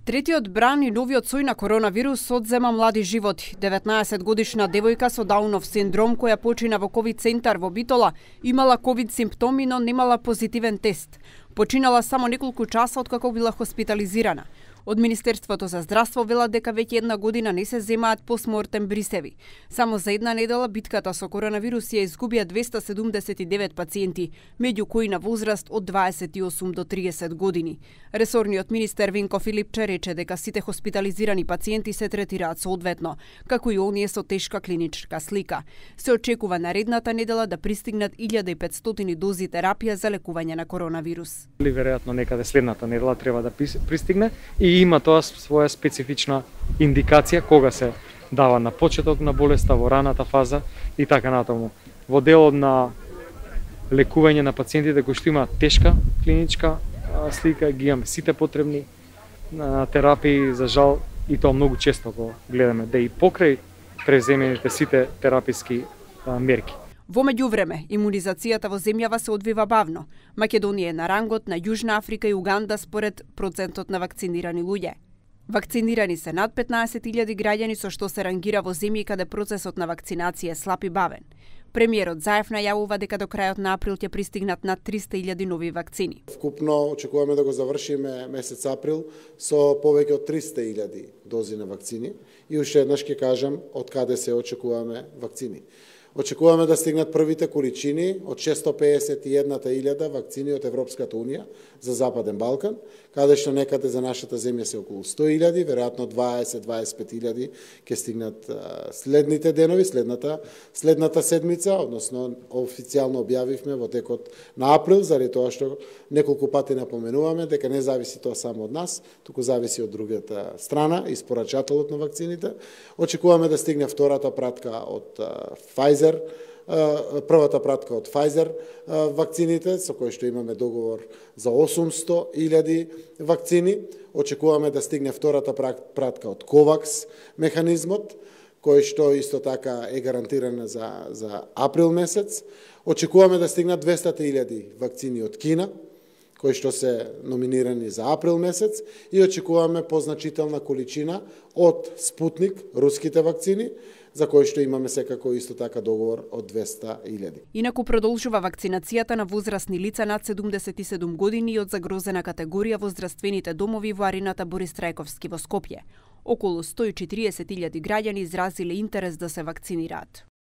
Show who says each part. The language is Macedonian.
Speaker 1: Третиот бран и новиот сој на коронавирус одзема млади животи. 19-годишна девојка со Даунов синдром која почина во ковид центар во Битола имала ковид симптоми, но немала позитивен тест. Починала само неколку часа откако била хоспитализирана. Од Министерството за здравство велат дека веќе една година не се земаат постмортем брисеви. Само за една недела битката со коронавирус ја изгубија 279 пациенти, меѓу кои на возраст од 28 до 30 години. Ресорниот министер Винко Филипче рече дека сите хоспитализирани пациенти се третираат соодветно, како и оние со тешка клиничка слика. Се очекува наредната недела да пристигнат 1500 дози терапија за лекување на коронавирус.
Speaker 2: Веројатно некаде следната недела треба да пристигне и има тоа своја специфична индикација кога се дава на почеток на болеста, во раната фаза и така натаму. Во делот на лекување на пациентите кои што имаат тешка клиничка слика, ги имаме сите потребни терапии, за жал и тоа многу често го гледаме, да и покрај преземените сите тераписки мерки.
Speaker 1: Во меѓувреме, имунизацијата во земјава се одвива бавно. Македонија е на рангот на Јужна Африка и Уганда според процентот на вакцинирани луѓе. Вакцинирани се над 15.000 граѓани, со што се рангира во земји каде процесот на вакцинација е слаб и бавен. Премиерот Заев најавува дека до крајот на април ќе пристигнат над 300.000 нови вакцини.
Speaker 3: Вкупно очекуваме да го завршиме месец април со повеќе од 300.000 дози на вакцини и уште еднаш ќе кажам од каде се очекуваме вакцини. Очекуваме да стигнат првите количини од 651.000 вакцини од Европската Унија за Западен Балкан, каде што некаде за нашата земја се околу 100.000, веројатно 20-25.000 ќе стигнат следните денови, следната седмица, односно официјално објавивме во текот на април, заради тоа што неколку пати напоменуваме дека не зависи тоа само од нас, туку зависи од другата страна, испорачателот на вакцините. Очекуваме да стигне втората пратка од Pfizer, првата пратка од Pfizer вакцините, со кои што имаме договор за 800.000 вакцини. Очекуваме да стигне втората пратка од COVAX механизмот, кој што исто така е гарантирана за април месец. Очекуваме да стигнат 200.000 вакцини од Кина, кои што се номинирани за април месец, и очекуваме позначителна количина од Спутник, руските вакцини, за кои што имаме секако исто така договор од 200.000.
Speaker 1: Инаку продолжува вакцинацијата на возрастни лица над 77 години и од загрозена категорија во здравствените домови во арената Борис Трајковски во Скопје. Околу 140.000 граѓани изразиле интерес да се вакцинираат.